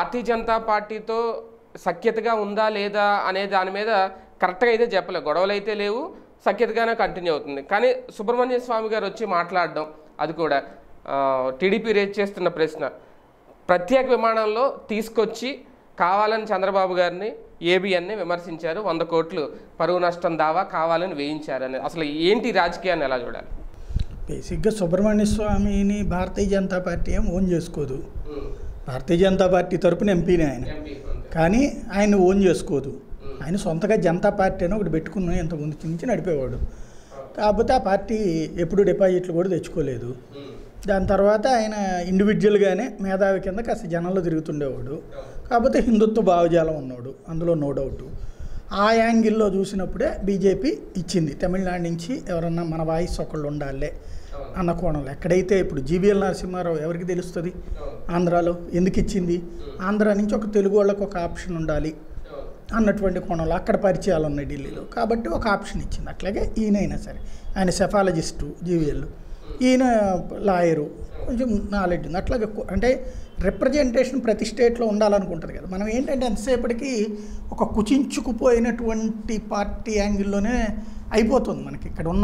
భారతీయ జనతా పార్టీతో సఖ్యతగా ఉందా లేదా అనే దాని మీద కరెక్ట్గా అయితే చెప్పలేదు. గొడవలు అయితే లేవు, సఖ్యతగానే కంటిన్యూ అవుతుంది. కానీ సుబ్రహ్మణ్య స్వామి గారు వచ్చి మాట్లాడడం, అది కూడా టీడీపీ రేజ్ చేస్తున్న ప్రశ్న, ప్రత్యేక విమానంలో తీసుకొచ్చి కావాలని చంద్రబాబు గారిని ఏబిఎన్ని విమర్శించారు, 100 కోట్లు పరువు నష్టం దావా కావాలని వేయించారని. అసలు ఏంటి రాజకీయాన్ని ఎలా చూడాలి? బేసిక్గా సుబ్రహ్మణ్య స్వామిని భారతీయ జనతా పార్టీ ఏం ఓన్ చేసుకోదు. భారతీయ జనతా పార్టీ తరపున ఎంపీనే ఆయన, కానీ ఆయన ఓన్ చేసుకోదు. ఆయన సొంతగా జనతా పార్టీ అని ఒకటి పెట్టుకుని ఇంతకుముందు నుంచి నడిపేవాడు. కాకపోతే ఆ పార్టీ ఎప్పుడు డిపాజిట్లు కూడా తెచ్చుకోలేదు. దాని తర్వాత ఆయన ఇండివిజువల్గానే మేధావి కింద కాస్త జనంలో తిరుగుతుండేవాడు. కాకపోతే హిందుత్వ భావజాలం ఉన్నాడు, అందులో నో డౌట్. ఆ యాంగిల్లో చూసినప్పుడే బీజేపీ ఇచ్చింది. తమిళనాడు నుంచి ఎవరన్నా మన వాయిస్ ఒకళ్ళు ఉండాలే అన్న కోణంలో. ఎక్కడైతే ఇప్పుడు జీవీఎల్ నరసింహారావు ఎవరికి తెలుస్తుంది ఆంధ్రాలో, ఎందుకు ఇచ్చింది? ఆంధ్రా నుంచి ఒక తెలుగు వాళ్ళకు ఒక ఆప్షన్ ఉండాలి అన్నటువంటి కోణంలో అక్కడ పరిచయాలు ఉన్నాయి ఢిల్లీలో, కాబట్టి ఒక ఆప్షన్ ఇచ్చింది. అట్లాగే ఈయనైనా సరే, ఆయన సెఫాలజిస్టు జీవీఎల్, ఈయన లాయరు, కొంచెం నాలెడ్జ్ ఉంది. అట్లాగే అంటే రిప్రజెంటేషన్ ప్రతి స్టేట్లో ఉండాలనుకుంటుంది కదా. మనం ఏంటంటే ఎంతసేపటికి ఒక కుచించుకుపోయినటువంటి పార్టీ యాంగిల్లోనే అయిపోతుంది మనకి. ఇక్కడ ఉన్న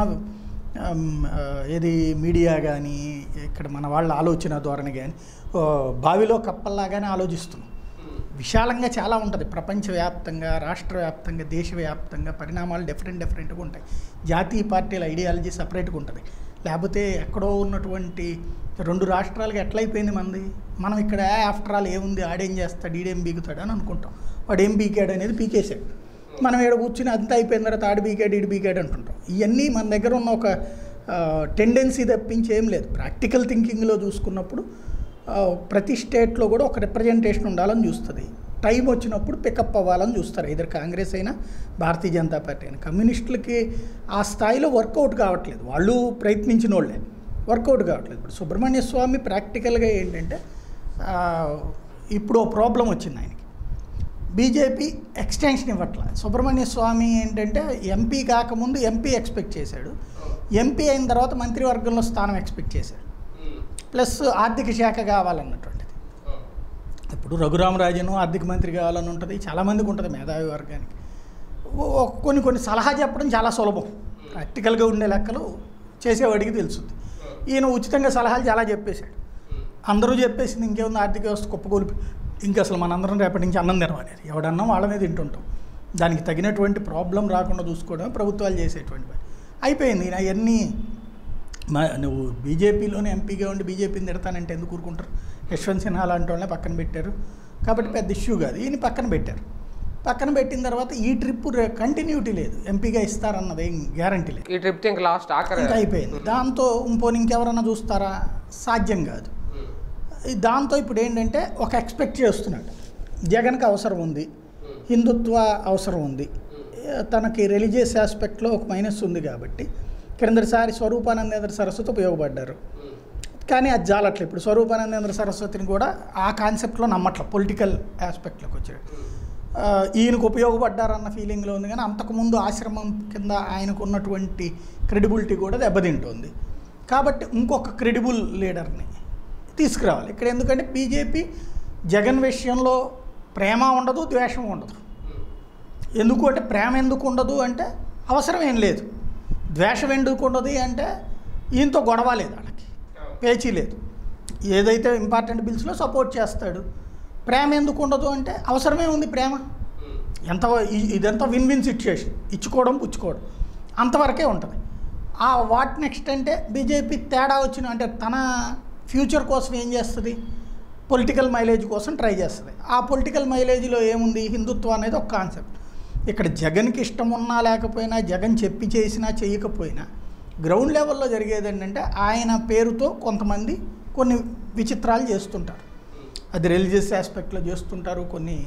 ఏది మీడియా కానీ, ఇక్కడ మన వాళ్ళ ఆలోచన ధోరణి కానీ బావిలో కప్పల్లాగానే ఆలోచిస్తున్నాం. విశాలంగా చాలా ఉంటుంది, ప్రపంచవ్యాప్తంగా, రాష్ట్ర వ్యాప్తంగా, దేశవ్యాప్తంగా పరిణామాలు డిఫరెంట్గా ఉంటాయి. జాతీయ పార్టీల ఐడియాలజీ సపరేట్గా ఉంటుంది. లేకపోతే ఎక్కడో ఉన్నటువంటి 2 రాష్ట్రాలకి ఎట్లయిపోయింది మంది. మనం ఇక్కడ ఆఫ్టర్ ఆల్ ఏముంది, ఆడేం చేస్తాడు, ఈడేం బీగుతాడు అని అనుకుంటాం. వాడు ఏం బీకాడు అనేది పీకేసాడు. మనం ఇక్కడ కూర్చుని అంతా అయిపోయిన తర్వాత ఆడు బీకాడు, ఈడు బీకాడు అంటుంటాం. ఇవన్నీ మన దగ్గర ఉన్న ఒక టెండెన్సీ తప్పించి ఏం లేదు. ప్రాక్టికల్ థింకింగ్లో చూసుకున్నప్పుడు ప్రతి స్టేట్లో కూడా ఒక రిప్రజెంటేషన్ ఉండాలని చూస్తుంది. టైం వచ్చినప్పుడు పికప్ అవ్వాలని చూస్తారు. ఇద్దరు కాంగ్రెస్ అయినా భారతీయ జనతా పార్టీ అయినా. కమ్యూనిస్టులకి ఆ స్థాయిలో వర్కౌట్ కావట్లేదు, వాళ్ళు ప్రయత్నించిన వాళ్ళే వర్కౌట్ కావట్లేదు. ఇప్పుడు సుబ్రహ్మణ్య స్వామి ప్రాక్టికల్గా ఏంటంటే ఇప్పుడు ప్రాబ్లం వచ్చింది ఆయనకి. బీజేపీ ఎక్స్టెన్షన్ ఇవ్వట్లేదు. సుబ్రహ్మణ్య స్వామి ఏంటంటే ఎంపీ కాకముందు ఎంపీ ఎక్స్పెక్ట్ చేశాడు, ఎంపీ అయిన తర్వాత మంత్రివర్గంలో స్థానం ఎక్స్పెక్ట్ చేశాడు, ప్లస్ ఆర్థిక శాఖ కావాలన్నటువంటిది. ఇప్పుడు రఘురామరాజను ఆర్థిక మంత్రి కావాలని ఉంటుంది, చాలామందికి ఉంటుంది మేధావి వర్గానికి. కొన్ని సలహా చెప్పడం చాలా సులభం, ప్రాక్టికల్గా ఉండే లెక్కలు చేసేవాడికి తెలుస్తుంది. ఈయన ఉచితంగా సలహాలు చాలా చెప్పేశాడు, అందరూ చెప్పేసింది. ఇంకేముంది, ఆర్థిక వ్యవస్థ కుప్పకూలిపి ఇంకా అసలు మనందరం రేపటి నుంచి అన్నం తినమనేది, ఎవడన్నా వాళ్ళ మీద తింటుంటాం. దానికి తగినటువంటి ప్రాబ్లం రాకుండా చూసుకోవడం ప్రభుత్వాలు చేసేటువంటి పని అయిపోయింది. అవన్నీ నువ్వు బీజేపీలోనే ఎంపీగా ఉండి బీజేపీని తిడతానంటే ఎందుకు ఊరుకుంటారు? యశ్వంత్ సిన్హా లాంటి వాళ్ళని పక్కన పెట్టారు కాబట్టి పెద్ద ఇష్యూ కాదు. ఈయన పక్కన పెట్టారు. పక్కన పెట్టిన తర్వాత ఈ ట్రిప్ కంటిన్యూటీ లేదు, ఎంపీగా ఇస్తారన్నది ఏం గ్యారంటీ లేదు. ఈ ట్రిప్ ఇంకా లాస్ట్ ఇంకా అయిపోయింది. దాంతో ఇంపోని ఇంకెవరన్నా చూస్తారా? సాధ్యం కాదు. దాంతో ఇప్పుడు ఏంటంటే ఒక ఎక్స్పెక్ట్ చేస్తున్నాడు, జగన్కి అవసరం ఉంది, హిందుత్వ అవసరం ఉంది, తనకి రిలీజియస్ ఆస్పెక్ట్లో ఒక మైనస్ ఉంది కాబట్టి క్రిందటిసారి స్వరూపానందేంద్ర సరస్వతి ఉపయోగపడ్డారు, కానీ అది జాలట్లేదు. ఇప్పుడు స్వరూపానందేంద్ర సరస్వతిని కూడా ఆ కాన్సెప్ట్లో నమ్మట్లేదు, పొలిటికల్ ఆస్పెక్ట్లోకి వచ్చాడు. ఈయనకు ఉపయోగపడ్డారన్న ఫీలింగ్లో ఉంది, కానీ అంతకుముందు ఆశ్రమం కింద ఆయనకు ఉన్నటువంటి క్రెడిబిలిటీ కూడా దెబ్బతింటుంది. కాబట్టి ఇంకొక క్రెడిబుల్ లీడర్ని తీసుకురావాలి ఇక్కడ. ఎందుకంటే బీజేపీ జగన్ విషయంలో ప్రేమ ఉండదు, ద్వేషం ఉండదు. ఎందుకు అంటే ప్రేమ ఎందుకు ఉండదు అంటే అవసరం ఏం లేదు, ద్వేషం ఎందుకు ఉండదు అంటే ఈయనతో గొడవ లేదు, వాళ్ళకి పేచీ లేదు, ఏదైతే ఇంపార్టెంట్ బిల్స్లో సపోర్ట్ చేస్తాడు. ప్రేమ ఎందుకు ఉండదు అంటే అవసరమే ఉంది ప్రేమ. ఇదంతా విన్ విన్ సిచ్యుయేషన్, ఇచ్చుకోవడం పుచ్చుకోవడం అంతవరకే ఉంటుంది. వాట్ నెక్స్ట్ అంటే బీజేపీ తేడా వచ్చిన అంటే తన ఫ్యూచర్ కోసం ఏం చేస్తుంది, పొలిటికల్ మైలేజ్ కోసం ట్రై చేస్తుంది. ఆ పొలిటికల్ మైలేజ్లో ఏముంది, హిందుత్వం అనేది ఒక కాన్సెప్ట్. ఇక్కడ జగన్కి ఇష్టం ఉన్నా లేకపోయినా, జగన్ చెప్పి చేసినా చేయకపోయినా గ్రౌండ్ లెవెల్లో జరిగేది ఏంటంటే ఆయన పేరుతో కొంతమంది కొన్ని విచిత్రాలు చేస్తుంటారు. అది రిలీజియస్ ఆస్పెక్ట్లో చేస్తుంటారు, కొన్ని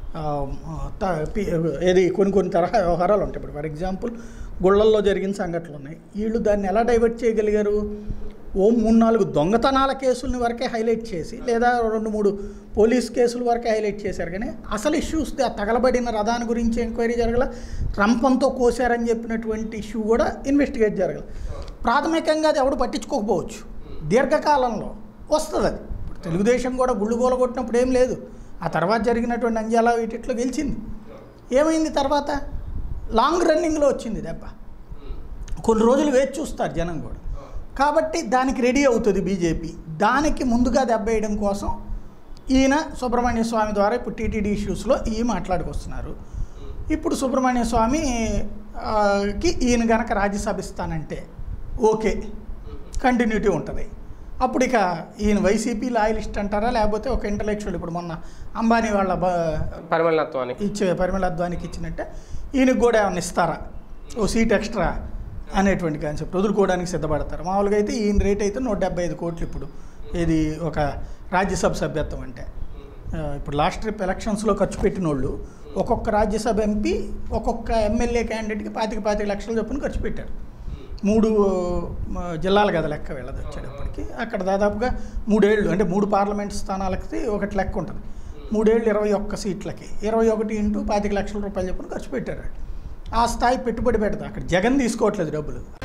కొన్ని తరహా వ్యవహారాలు ఉంటాయి. ఇప్పుడు ఫర్ ఎగ్జాంపుల్ గుళ్ళల్లో జరిగిన సంఘటనలు ఉన్నాయి. వీళ్ళు దాన్ని ఎలా డైవర్ట్ చేయగలిగారు? 3-4 దొంగతనాల కేసులని వరకే హైలైట్ చేసి, లేదా 2-3 పోలీస్ కేసుల వరకే హైలైట్ చేశారు. కానీ అసలు ఇష్యూస్ ఆ తగలబడిన రథాన్ని గురించి ఎంక్వైరీ జరగల, రంపంతో కోసారని చెప్పినటువంటి ఇష్యూ కూడా ఇన్వెస్టిగేట్ జరగల. ప్రాథమికంగా అది ఎవడు పట్టించుకోకపోవచ్చు, దీర్ఘకాలంలో వస్తుంది అది. ఇప్పుడు తెలుగుదేశం కూడా గుళ్ళు గోల కొట్టినప్పుడు ఏం లేదు, ఆ తర్వాత జరిగినటువంటి నంద్యాల వీటిట్లో గెలిచింది. ఏమైంది తర్వాత? లాంగ్ రన్నింగ్లో వచ్చింది దెబ్బ. కొన్ని రోజులు వేచి చూస్తారు జనం కూడా. కాబట్టి దానికి రెడీ అవుతుంది బీజేపీ. దానికి ముందుగా దెబ్బ వేయడం కోసం ఈయన సుబ్రహ్మణ్య స్వామి ద్వారా ఇప్పుడు టీటీడీ ఇష్యూస్లో మాట్లాడుకొస్తున్నారు. ఇప్పుడు సుబ్రహ్మణ్య స్వామికి ఈయన కనుక రాజ్యసభ ఇస్తానంటే ఓకే, కంటిన్యూటీ ఉంటుంది. అప్పుడు ఇక ఈయన వైసీపీ లాయలిస్ట్ అంటారా, లేకపోతే ఒక ఇంటలెక్చువల్, ఇప్పుడు మొన్న అంబానీ వాళ్ళ పరిమళత్వానికి ఇచ్చినట్టే ఈయనకు కూడా ఏమైనా ఇస్తారా, ఓ సీట్ ఎక్స్ట్రా అనేటువంటి కాన్సెప్ట్ వదులుకోవడానికి సిద్ధపడతారు. మామూలుగా అయితే ఈయన రేట్ అయితే 175 కోట్లు ఇప్పుడు ఇది ఒక రాజ్యసభ సభ్యత్వం అంటే. ఇప్పుడు లాస్ట్ ట్రిప్ ఎలక్షన్స్లో ఖర్చు పెట్టిన వాళ్ళు ఒక్కొక్క రాజ్యసభ ఎంపీ ఒక్కొక్క ఎమ్మెల్యే క్యాండిడేట్కి 25 లక్షల చొప్పున ఖర్చు పెట్టారు. 3 జిల్లాలు కదా లెక్క వీళ్ళది వచ్చేటప్పటికి. అక్కడ దాదాపుగా 3 ఏళ్ళు అంటే 3 పార్లమెంట్ స్థానాలకి ఒకటి లెక్క ఉంటుంది. 3 ఏళ్ళు 21 సీట్లకి 21 ఇంటూ 25 లక్షల రూపాయలు చొప్పున ఖర్చు పెట్టారు. ఆ స్థాయి పెట్టుబడి పెడతా. అక్కడ జగన్ తీసుకోవట్లేదు డబ్బులు.